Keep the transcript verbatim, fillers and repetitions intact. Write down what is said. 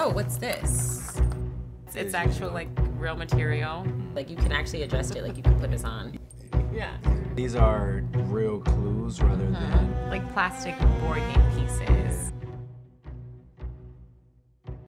Oh, what's this? It's, it's actual, like, real material. Like, you can actually adjust it, like, you can put this on. Yeah. These are real clues rather than... Like plastic board game pieces.